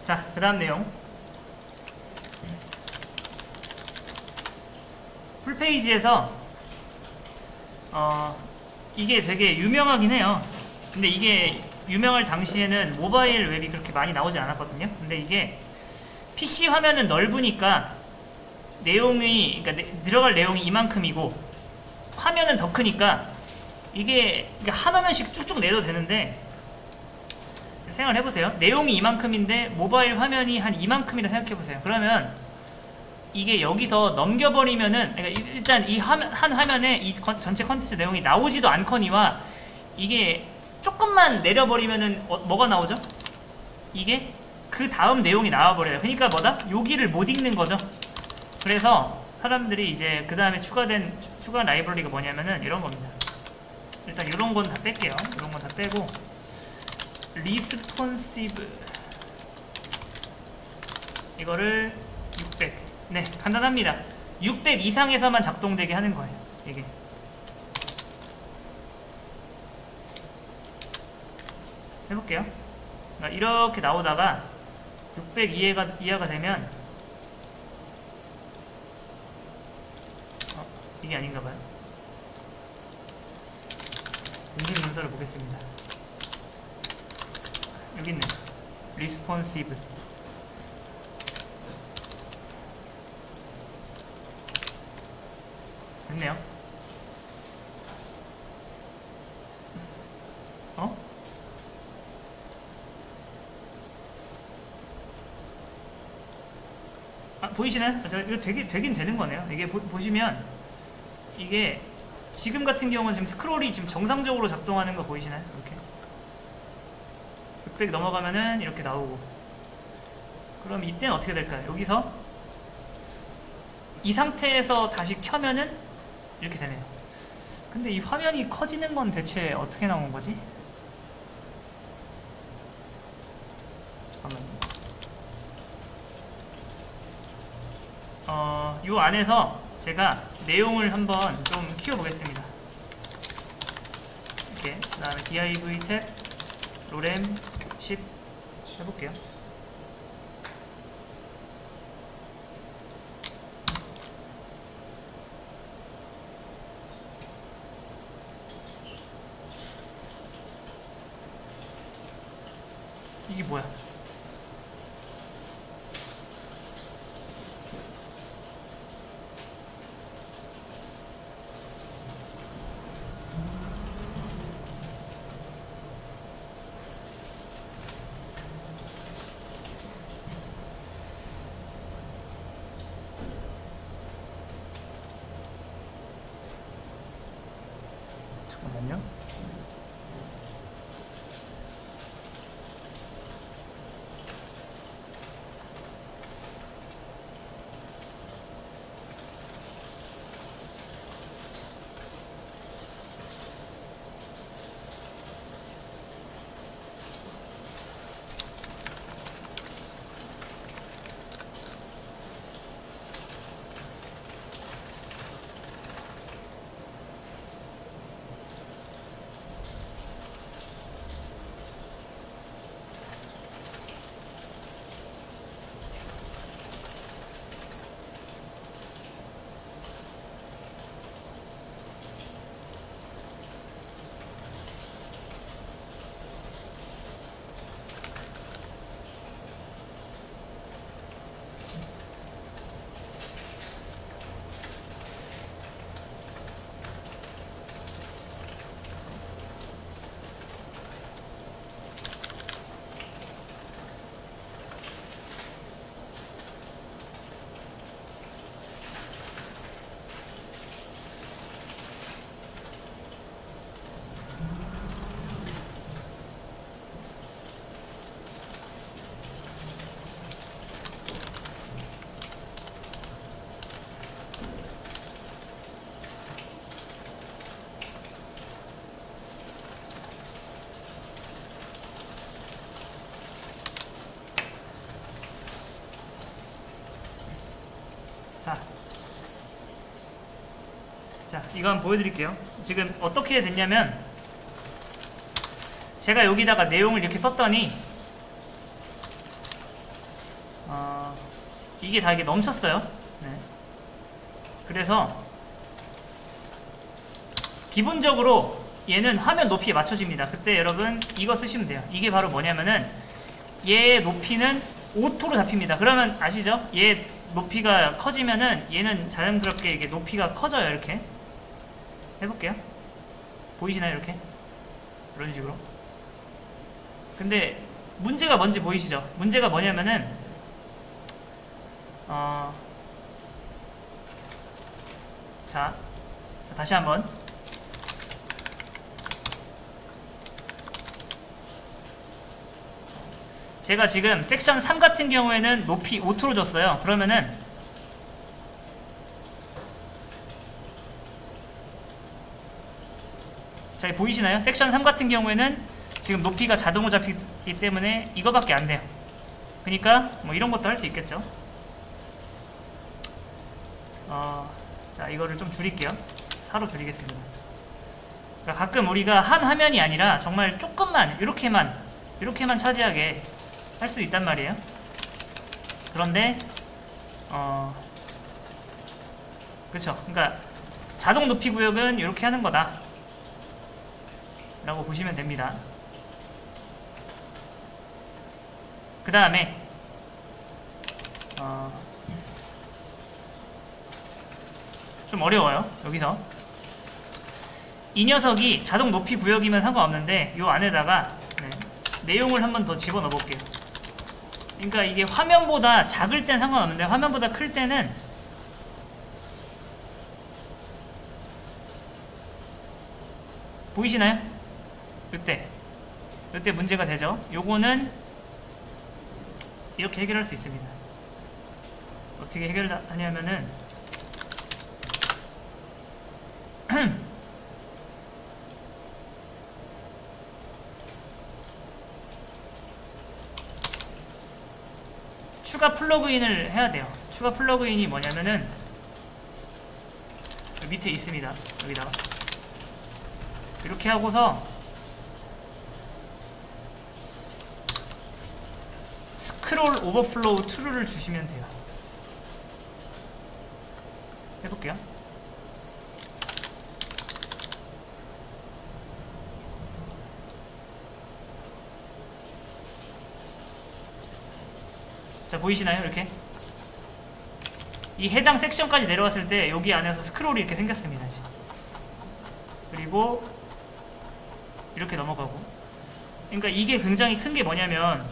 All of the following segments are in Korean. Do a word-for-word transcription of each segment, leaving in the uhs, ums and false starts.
자, 그 다음 내용. 풀페이지에서 어 이게 되게 유명하긴 해요. 근데 이게 유명할 당시에는 모바일 웹이 그렇게 많이 나오지 않았거든요. 근데 이게 피씨 화면은 넓으니까 내용이, 그러니까 내, 들어갈 내용이 이만큼이고 화면은 더 크니까 이게 한 화면씩 쭉쭉 내도 되는데, 생각해보세요. 내용이 이만큼인데 모바일 화면이 한 이만큼이라 생각해보세요. 그러면 이게 여기서 넘겨버리면은, 그러니까 일단 이 한 화면에 이 전체 컨텐츠 내용이 나오지도 않거니와, 이게 조금만 내려버리면은 어, 뭐가 나오죠? 이게 그 다음 내용이 나와버려요. 그러니까 뭐다? 여기를 못 읽는 거죠. 그래서 사람들이 이제 그 다음에 추가된 추, 추가 라이브러리가 뭐냐면은 이런 겁니다. 일단 이런 건 다 뺄게요. 이런 건 다 빼고, 리스폰시브 이거를 육백. 네, 간단합니다. 육백 이상에서만 작동되게 하는 거예요. 이게 해볼게요. 그러니까 이렇게 나오다가 육백 이하가, 이하가 되면 어, 이게 아닌가봐요. 인증 문서를 보겠습니다. 여기 있네. 리스폰시브. 됐네요. 어? 아, 보이시나요? 아, 이거 되게, 되긴 되는 거네요. 이게 보, 보시면 이게 지금 같은 경우는 지금 스크롤이 지금 정상적으로 작동하는 거 보이시나요? 이렇게 육백 넘어가면은 이렇게 나오고. 그럼 이때는 어떻게 될까요? 여기서 이 상태에서 다시 켜면은 이렇게 되네요. 근데 이 화면이 커지는 건 대체 어떻게 나온 거지? 잠깐만요. 어, 요 안에서 제가 내용을 한번 좀 키워보겠습니다. 이렇게. 그 다음에 div 탭 로램 십 해볼게요. 이게 뭐야? 잠깐만요. 자, 자, 이거 한번 보여드릴게요. 지금 어떻게 됐냐면, 제가 여기다가 내용을 이렇게 썼더니 어, 이게 다 이게 넘쳤어요. 네. 그래서 기본적으로 얘는 화면 높이에 맞춰집니다. 그때 여러분 이거 쓰시면 돼요. 이게 바로 뭐냐면은 얘의 높이는 오토로 잡힙니다. 그러면 아시죠? 얘 높이가 커지면은 얘는 자연스럽게 이게 높이가 커져요. 이렇게 해볼게요. 보이시나요? 이렇게 이런 식으로. 근데 문제가 뭔지 보이시죠? 문제가 뭐냐면은 어... 자 다시 한번 제가 지금 섹션 삼 같은 경우에는 높이 오토로 줬어요. 그러면은 자 보이시나요? 섹션 삼 같은 경우에는 지금 높이가 자동으로 잡히기 때문에 이거밖에 안 돼요. 그러니까 뭐 이런 것도 할 수 있겠죠. 어, 자 이거를 좀 줄일게요. 사로 줄이겠습니다. 그러니까 가끔 우리가 한 화면이 아니라 정말 조금만 이렇게만 이렇게만 차지하게 할 수 있단 말이에요. 그런데 어 그쵸. 그러니까 자동 높이 구역은 이렇게 하는 거다 라고 보시면 됩니다. 그 다음에 어, 좀 어려워요. 여기서 이 녀석이 자동 높이 구역이면 상관없는데 요 안에다가 네, 내용을 한번 더 집어넣어 볼게요. 그러니까 이게 화면보다 작을 땐 상관없는데 화면보다 클 때는 보이시나요? 요때 요때 문제가 되죠. 요거는 이렇게 해결할 수 있습니다. 어떻게 해결하냐면은 추가 플러그인을 해야 돼요. 추가 플러그인이 뭐냐면은 여기 밑에 있습니다. 여기다가 이렇게 하고서 스크롤 오버플로우 트루를 주시면 돼요. 해볼게요. 자 보이시나요? 이렇게 이 해당 섹션까지 내려왔을 때 여기 안에서 스크롤이 이렇게 생겼습니다. 그리고 이렇게 넘어가고. 그러니까 이게 굉장히 큰 게 뭐냐면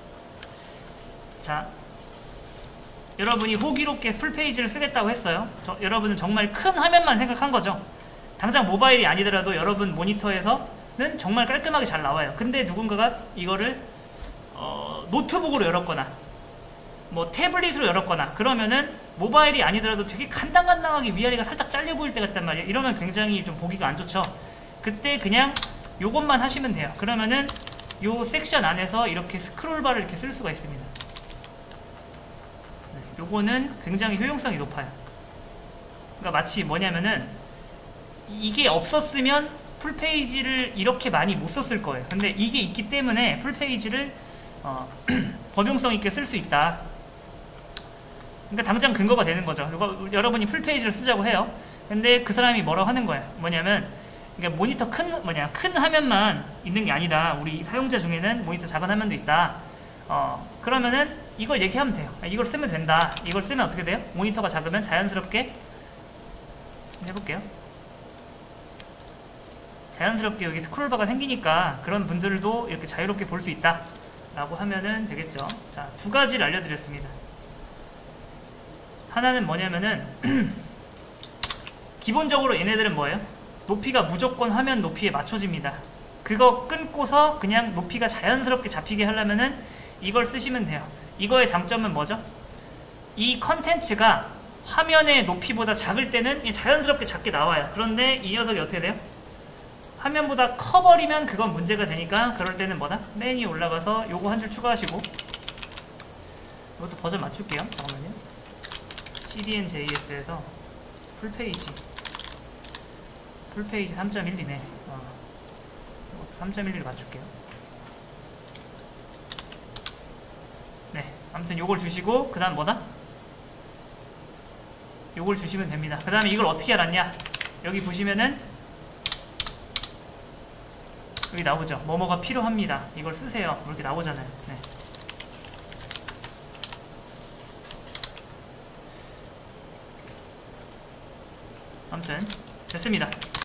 자 여러분이 호기롭게 풀페이지를 쓰겠다고 했어요. 저, 여러분은 정말 큰 화면만 생각한 거죠. 당장 모바일이 아니더라도 여러분 모니터에서는 정말 깔끔하게 잘 나와요. 근데 누군가가 이거를 어, 노트북으로 열었거나 뭐 태블릿으로 열었거나 그러면은 모바일이 아니더라도 되게 간당간당하게 위아래가 살짝 잘려 보일 때가 있단 말이에요. 이러면 굉장히 좀 보기가 안 좋죠. 그때 그냥 요것만 하시면 돼요. 그러면은 요 섹션 안에서 이렇게 스크롤바를 이렇게 쓸 수가 있습니다. 요거는 굉장히 효용성이 높아요. 그러니까 마치 뭐냐면은 이게 없었으면 풀페이지를 이렇게 많이 못 썼을 거예요. 근데 이게 있기 때문에 풀페이지를 어, 범용성 있게 쓸 수 있다. 그러니까 당장 근거가 되는 거죠. 누가, 여러분이 풀페이지를 쓰자고 해요. 근데 그 사람이 뭐라고 하는 거예요. 뭐냐면 그러니까 모니터 큰 뭐냐 큰 화면만 있는 게 아니다. 우리 사용자 중에는 모니터 작은 화면도 있다. 어, 그러면은 이걸 얘기하면 돼요. 이걸 쓰면 된다. 이걸 쓰면 어떻게 돼요? 모니터가 작으면 자연스럽게 해볼게요. 자연스럽게 여기 스크롤바가 생기니까 그런 분들도 이렇게 자유롭게 볼 수 있다 라고 하면은 되겠죠. 자, 두 가지를 알려드렸습니다. 하나는 뭐냐면은 기본적으로 얘네들은 뭐예요? 높이가 무조건 화면 높이에 맞춰집니다. 그거 끊고서 그냥 높이가 자연스럽게 잡히게 하려면은 이걸 쓰시면 돼요. 이거의 장점은 뭐죠? 이 컨텐츠가 화면의 높이보다 작을 때는 자연스럽게 작게 나와요. 그런데 이 녀석이 어떻게 돼요? 화면보다 커버리면 그건 문제가 되니까 그럴 때는 뭐다? 맨 위에 올라가서 요거 한 줄 추가하시고 이것도 버전 맞출게요. 잠깐만요. 씨디엔제이에스에서 풀페이지 풀페이지 삼 점 일이네. 어. 삼 점 일을 맞출게요. 네, 아무튼 요걸 주시고 그 다음 뭐다? 요걸 주시면 됩니다. 그 다음에 이걸 어떻게 알았냐? 여기 보시면은 여기 나오죠. 뭐뭐가 필요합니다. 이걸 쓰세요. 이렇게 나오잖아요. 네. 아무튼 됐습니다.